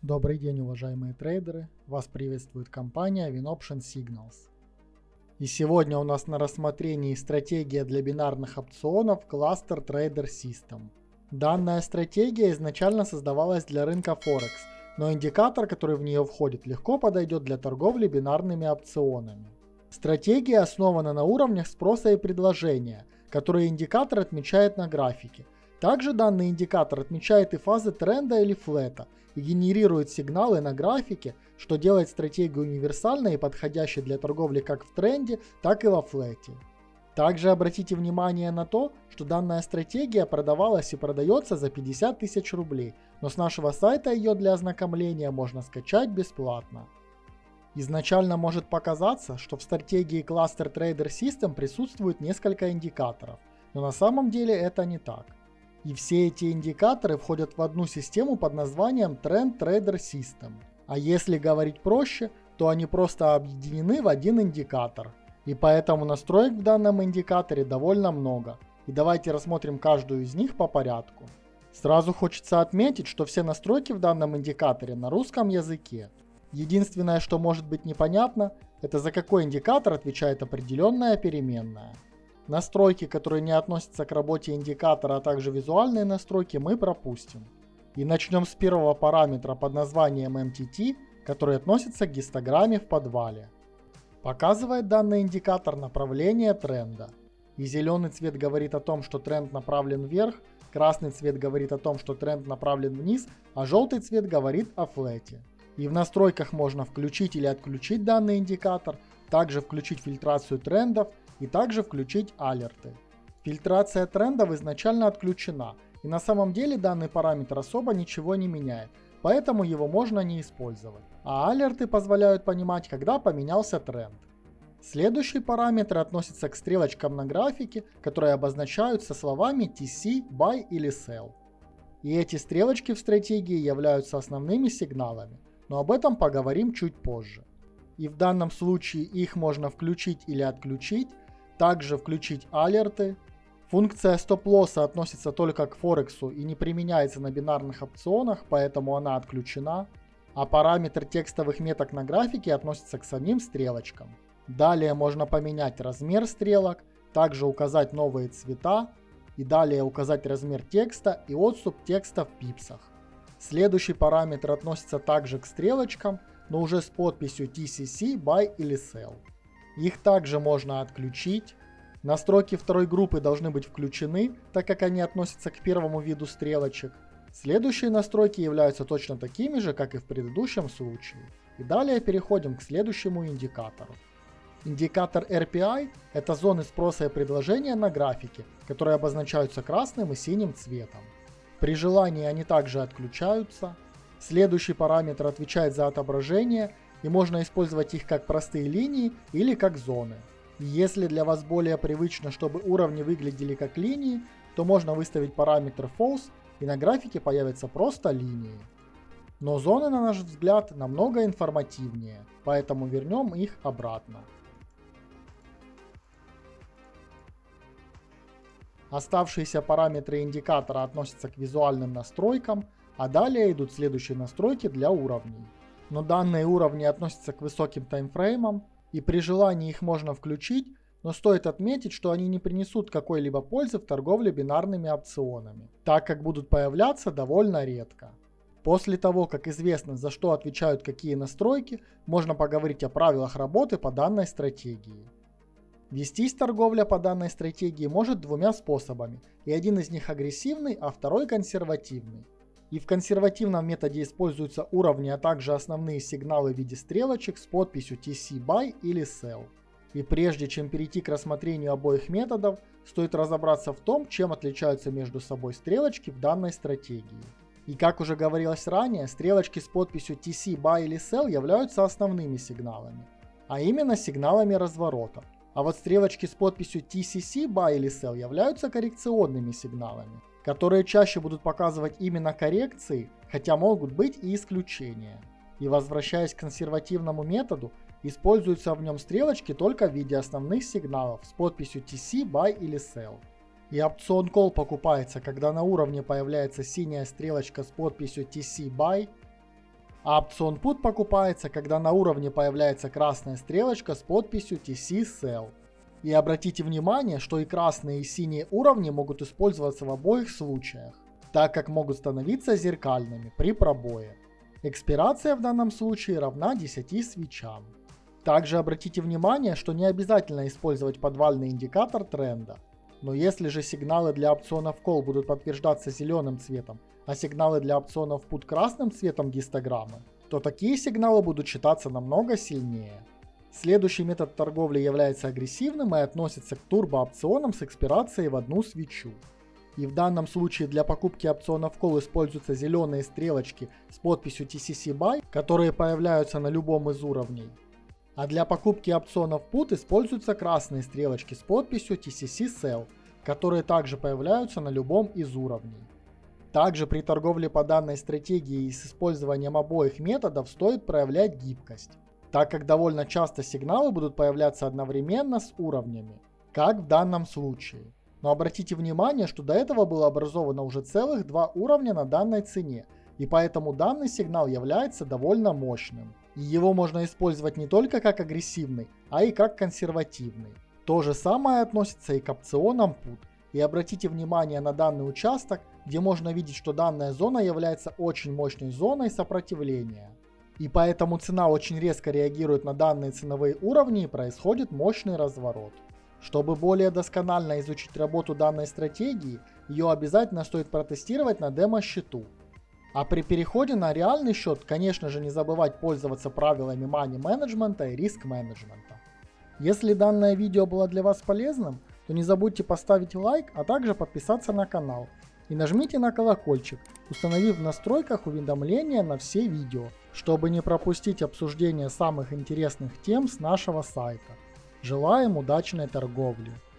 Добрый день, уважаемые трейдеры! Вас приветствует компания WinOption Signals. И сегодня у нас на рассмотрении стратегия для бинарных опционов Cluster Trader System. Данная стратегия изначально создавалась для рынка Форекс, но индикатор, который в нее входит, легко подойдет для торговли бинарными опционами. Стратегия основана на уровнях спроса и предложения, которые индикатор отмечает на графике. Также данный индикатор отмечает и фазы тренда или флета и генерирует сигналы на графике, что делает стратегию универсальной и подходящей для торговли как в тренде, так и во флете. Также обратите внимание на то, что данная стратегия продавалась и продается за 50 тысяч рублей, но с нашего сайта ее для ознакомления можно скачать бесплатно. Изначально может показаться, что в стратегии Cluster Trader System присутствует несколько индикаторов, но на самом деле это не так. И все эти индикаторы входят в одну систему под названием Trend Trader System. А если говорить проще, то они просто объединены в один индикатор. И поэтому настроек в данном индикаторе довольно много. И давайте рассмотрим каждую из них по порядку. Сразу хочется отметить, что все настройки в данном индикаторе на русском языке. Единственное, что может быть непонятно, это за какой индикатор отвечает определенная переменная. Настройки, которые не относятся к работе индикатора, а также визуальные настройки, мы пропустим. И начнем с первого параметра под названием MTT, который относится к гистограмме в подвале. Показывает данный индикатор направление тренда. И зеленый цвет говорит о том, что тренд направлен вверх, красный цвет говорит о том, что тренд направлен вниз, а желтый цвет говорит о флете. И в настройках можно включить или отключить данный индикатор, также включить фильтрацию трендов и также включить алерты. Фильтрация трендов изначально отключена, и на самом деле данный параметр особо ничего не меняет, поэтому его можно не использовать. А алерты позволяют понимать, когда поменялся тренд. Следующий параметр относится к стрелочкам на графике, которые обозначаются словами TC, Buy или Sell. И эти стрелочки в стратегии являются основными сигналами, но об этом поговорим чуть позже. И в данном случае их можно включить или отключить, также включить алерты. Функция стоп-лосса относится только к Форексу и не применяется на бинарных опционах, поэтому она отключена. А параметр текстовых меток на графике относится к самим стрелочкам. Далее можно поменять размер стрелок, также указать новые цвета и далее указать размер текста и отступ текста в пипсах. Следующий параметр относится также к стрелочкам, но уже с подписью TCC, Buy или Sell. Их также можно отключить. Настройки второй группы должны быть включены, так как они относятся к первому виду стрелочек. Следующие настройки являются точно такими же, как и в предыдущем случае. И далее переходим к следующему индикатору. Индикатор RPI – это зоны спроса и предложения на графике, которые обозначаются красным и синим цветом. При желании они также отключаются. Следующий параметр отвечает за отображение, и можно использовать их как простые линии или как зоны. И если для вас более привычно, чтобы уровни выглядели как линии, то можно выставить параметр False, и на графике появятся просто линии. Но зоны, на наш взгляд, намного информативнее, поэтому вернем их обратно. Оставшиеся параметры индикатора относятся к визуальным настройкам, а далее идут следующие настройки для уровней. Но данные уровни относятся к высоким таймфреймам, и при желании их можно включить, но стоит отметить, что они не принесут какой-либо пользы в торговле бинарными опционами, так как будут появляться довольно редко. После того, как известно, за что отвечают какие настройки, можно поговорить о правилах работы по данной стратегии. Вестись торговля по данной стратегии может двумя способами, и один из них агрессивный, а второй консервативный. И в консервативном методе используются уровни, а также основные сигналы в виде стрелочек с подписью TC Buy или Sell. И прежде чем перейти к рассмотрению обоих методов, стоит разобраться в том, чем отличаются между собой стрелочки в данной стратегии. И как уже говорилось ранее, стрелочки с подписью TC Buy или Sell являются основными сигналами, а именно сигналами разворота. А вот стрелочки с подписью TCC Buy или Sell являются коррекционными сигналами, которые чаще будут показывать именно коррекции, хотя могут быть и исключения. И возвращаясь к консервативному методу, используются в нем стрелочки только в виде основных сигналов с подписью TC, Buy или Sell. И опцион Call покупается, когда на уровне появляется синяя стрелочка с подписью TC, Buy, А опцион Put покупается, когда на уровне появляется красная стрелочка с подписью TC Sell. И обратите внимание, что и красные, и синие уровни могут использоваться в обоих случаях, так как могут становиться зеркальными при пробое. Экспирация в данном случае равна 10 свечам. Также обратите внимание, что не обязательно использовать подвальный индикатор тренда. Но если же сигналы для опционов Call будут подтверждаться зеленым цветом, а сигналы для опционов Put красным цветом гистограммы, то такие сигналы будут считаться намного сильнее. Следующий метод торговли является агрессивным и относится к турбоопционам с экспирацией в одну свечу. И в данном случае для покупки опционов Call используются зеленые стрелочки с подписью TCC Buy, которые появляются на любом из уровней. А для покупки опционов Put используются красные стрелочки с подписью TCC Sell, которые также появляются на любом из уровней. Также при торговле по данной стратегии и с использованием обоих методов стоит проявлять гибкость, так как довольно часто сигналы будут появляться одновременно с уровнями, как в данном случае. Но обратите внимание, что до этого было образовано уже целых 2 уровня на данной цене, и поэтому данный сигнал является довольно мощным. И его можно использовать не только как агрессивный, а и как консервативный. То же самое относится и к опционам Put. И обратите внимание на данный участок, где можно видеть, что данная зона является очень мощной зоной сопротивления. И поэтому цена очень резко реагирует на данные ценовые уровни и происходит мощный разворот. Чтобы более досконально изучить работу данной стратегии, ее обязательно стоит протестировать на демо-счету. А при переходе на реальный счет, конечно же, не забывать пользоваться правилами money менеджмента и риск менеджмента. Если данное видео было для вас полезным, то не забудьте поставить лайк, а также подписаться на канал. И нажмите на колокольчик, установив в настройках уведомления на все видео, чтобы не пропустить обсуждение самых интересных тем с нашего сайта. Желаем удачной торговли!